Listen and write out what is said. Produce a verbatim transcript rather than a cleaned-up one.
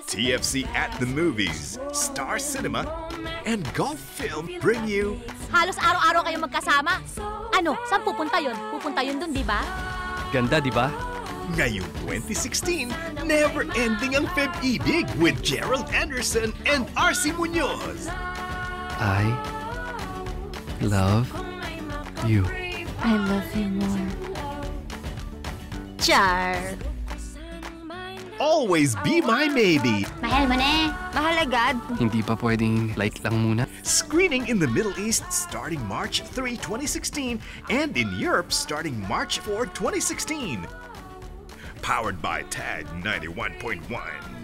T F C at the Movies, Star Cinema, and Golf Film bring you... Halos araw-araw kayo magkasama. Ano, saan pupunta yun? Pupunta yun dun, di ba? Ganda, di ba? Ngayong twenty sixteen, never-ending ang Feb-ibig with Gerald Anderson and R C Munoz. I love you. I love you more. Char. Always be my maybe. Mahal mo na. Mahal agad. Hindi pa pwedeng like lang muna? Screening in the Middle East starting March third, twenty sixteen, and in Europe starting March fourth, twenty sixteen. Powered by Tag ninety-one point one.